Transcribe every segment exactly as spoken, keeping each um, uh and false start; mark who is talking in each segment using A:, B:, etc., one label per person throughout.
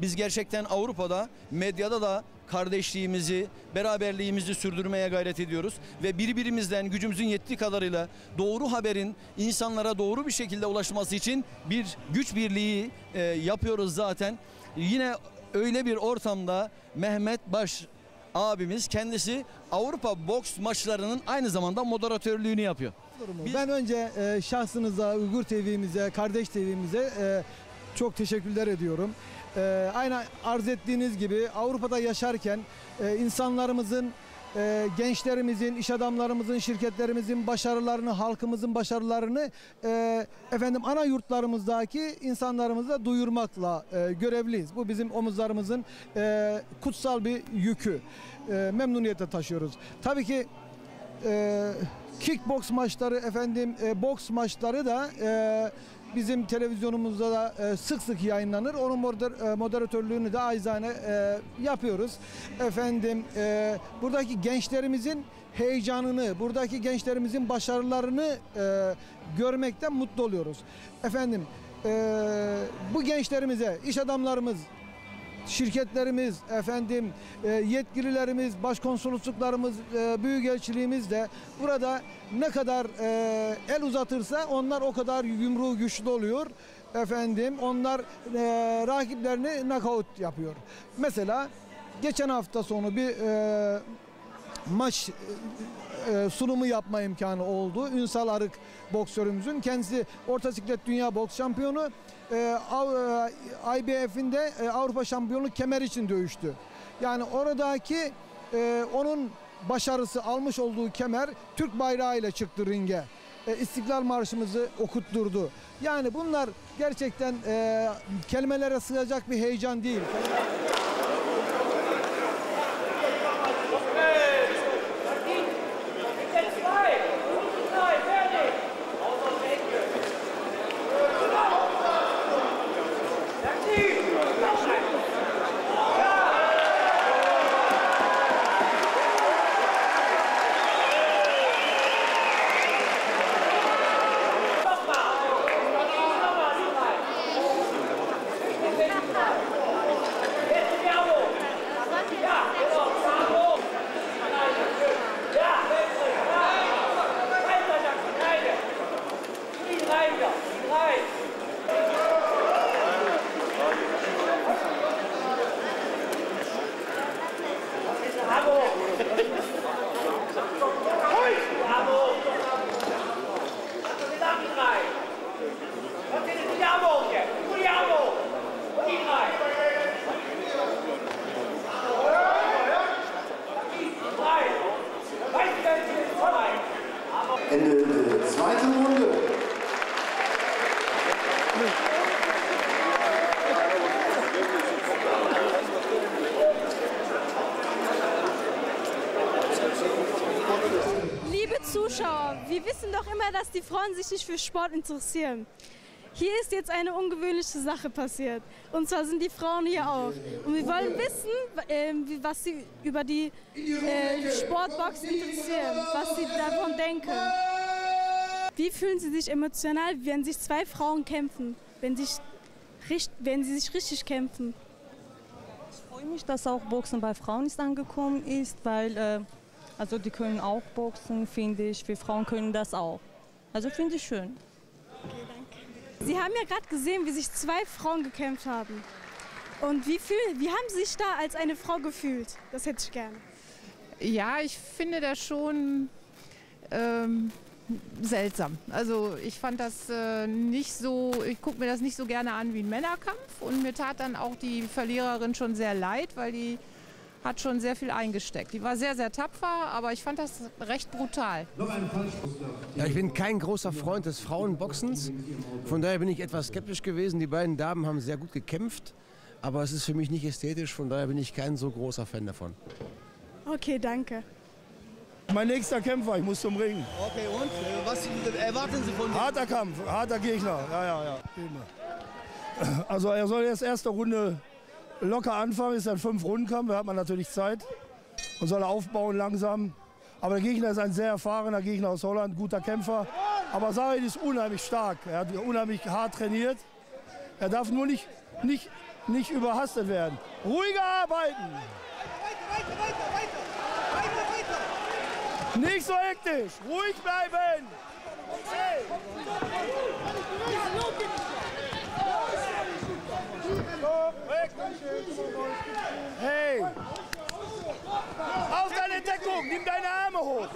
A: Biz gerçekten Avrupa'da, medyada da kardeşliğimizi, beraberliğimizi sürdürmeye gayret ediyoruz. Ve birbirimizden gücümüzün yettiği kadarıyla doğru haberin insanlara doğru bir şekilde ulaşması için bir güç birliği e, yapıyoruz zaten. Yine öyle bir ortamda Mehmet Baş abimiz kendisi Avrupa boks maçlarının aynı zamanda moderatörlüğünü yapıyor.
B: Biz... Ben önce e, şahsınıza, Uygur T V'mize, Kardeş T V'mize e, çok teşekkürler ediyorum. E, aynı arz ettiğiniz gibi Avrupa'da yaşarken e, insanlarımızın, e, gençlerimizin, iş adamlarımızın, şirketlerimizin başarılarını, halkımızın başarılarını e, efendim ana yurtlarımızdaki insanlarımıza duyurmakla e, görevliyiz. Bu bizim omuzlarımızın e, kutsal bir yükü. E, memnuniyetle taşıyoruz. Tabii ki e, kickboks maçları, efendim e, boks maçları da e, bizim televizyonumuzda da e, sık sık yayınlanır. Onun moder, e, moderatörlüğünü de acizane e, yapıyoruz. Efendim e, buradaki gençlerimizin heyecanını, buradaki gençlerimizin başarılarını e, görmekten mutlu oluyoruz. Efendim e, bu gençlerimize, iş adamlarımız, şirketlerimiz, efendim e, yetkililerimiz, başkonsolosluklarımız, e, büyükelçiliğimiz de burada ne kadar e, el uzatırsa onlar o kadar yumruğu güçlü oluyor. Efendim onlar e, rakiplerini knockout yapıyor. Mesela geçen hafta sonu bir e, maç e, sunumu yapma imkanı oldu. Ünsal Arık boksörümüzün, kendisi orta siklet dünya boks şampiyonu. E, I B F'in de e, Avrupa şampiyonluk kemer için dövüştü. Yani oradaki e, onun başarısı, almış olduğu kemer Türk bayrağı ile çıktı ringe. E, İstiklal Marşımızı okutturdu. Yani bunlar gerçekten e, kelimelere sığacak bir heyecan değil.
C: Ende der zweiten Runde.
D: Liebe Zuschauer, wir wissen doch immer, dass die Frauen sich nicht für Sport interessieren. Hier ist jetzt eine ungewöhnliche Sache passiert. Und zwar sind die Frauen hier auch. Und wir wollen wissen, äh, was sie über die äh, Sportbox interessieren, was sie davon denken. Wie fühlen Sie sich emotional, wenn sich zwei Frauen kämpfen, wenn, sich, wenn sie sich richtig kämpfen?
E: Ich freue mich, dass auch Boxen bei Frauen ist angekommen ist, weil äh, also die können auch boxen, finde ich. Wir Frauen können das auch. Also finde ich schön.
D: Okay, danke. Sie haben ja gerade gesehen, wie sich zwei Frauen gekämpft haben. Und wie, fühl, wie haben Sie sich da als eine Frau gefühlt? Das hätte ich gerne.
F: Ja, ich finde das schon ähm, seltsam. Also ich fand das äh, nicht so, ich gucke mir das nicht so gerne an wie ein Männerkampf. Und mir tat dann auch die Verliererin schon sehr leid, weil die hat schon sehr viel eingesteckt. Die war sehr, sehr tapfer, aber ich fand das recht brutal.
G: Ja, ich bin kein großer Freund des Frauenboxens. Von daher bin ich etwas skeptisch gewesen. Die beiden Damen haben sehr gut gekämpft, aber es ist für mich nicht ästhetisch. Von daher bin ich kein so großer Fan davon.
D: Okay, danke.
H: Mein nächster Kämpfer, ich muss zum Ring.
A: Okay, und? Was erwarten Sie von dem?
H: Harter Kampf, harter Gegner. Ja, ja, ja. Also er soll jetzt erste Runde locker anfangen, ist ein Fünf-Runden-Kampf, da hat man natürlich Zeit und soll aufbauen langsam. Aber der Gegner ist ein sehr erfahrener Gegner aus Holland, guter Kämpfer. Aber Said ist unheimlich stark, er hat unheimlich hart trainiert. Er darf nur nicht, nicht, nicht überhastet werden. Ruhiger arbeiten. Nicht so hektisch. Ruhig bleiben. Hey. Hey. Auf deine Deckung. Nimm deine Arme hoch.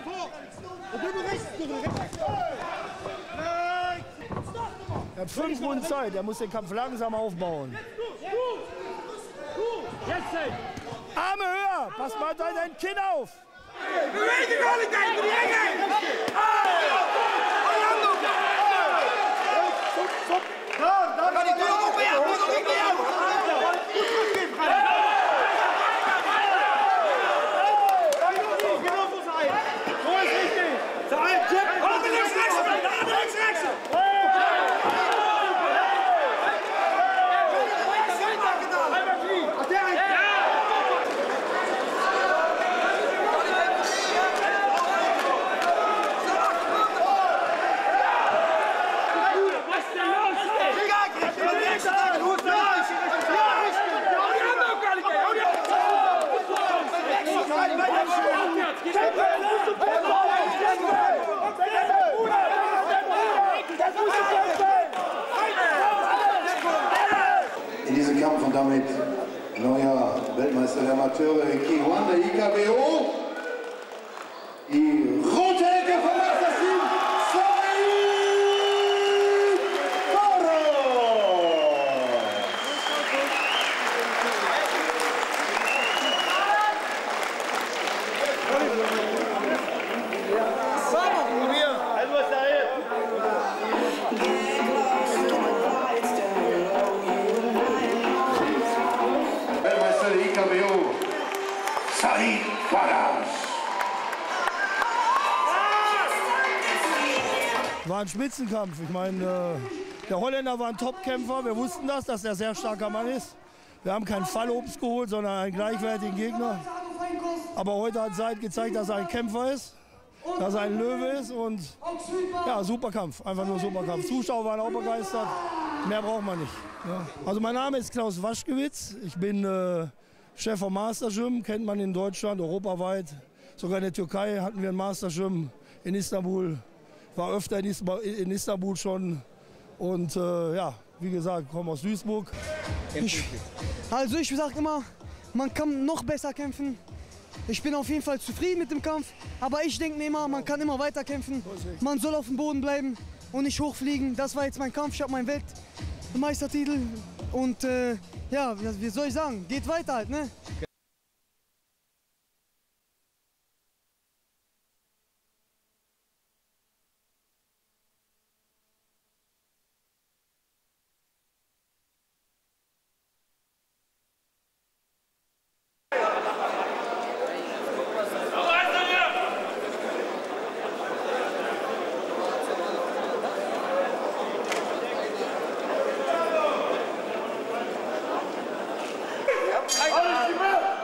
H: Er hat fünf Runden Zeit. Er muss den Kampf langsam aufbauen. Arme höher. Pass mal dein Kinn auf.
C: In diesem Kampf und damit neuer Weltmeister der Amateure in K eins der I K B O. Die rote Ecke vom Master-Team, Said Toro. Weltmeister der I K B O, Said Toro.
H: War ein Spitzenkampf. Ich meine, äh, der Holländer war ein Topkämpfer. Wir wussten das, dass er ein sehr starker Mann ist. Wir haben keinen Fallobst geholt, sondern einen gleichwertigen Gegner. Aber heute hat Said gezeigt, dass er ein Kämpfer ist, dass er ein Löwe ist und ja, super Kampf. Einfach nur super Kampf. Zuschauer waren auch begeistert. Mehr braucht man nicht. Ja. Also mein Name ist Klaus Waschkewitz. Ich bin äh, Chef vom Master Gym, kennt man in Deutschland, europaweit. Sogar in der Türkei hatten wir ein Master Gym, in Istanbul. War öfter in Istanbul schon und äh, ja, wie gesagt, komme aus Duisburg.
B: Ich, also ich sage immer, man kann noch besser kämpfen. Ich bin auf jeden Fall zufrieden mit dem Kampf, aber ich denke mir immer, man kann immer weiter kämpfen. Man soll auf dem Boden bleiben und nicht hochfliegen. Das war jetzt mein Kampf, ich habe meinen Weltmeistertitel und äh, ja, wie soll ich sagen, geht weiter halt, ne?
C: Alles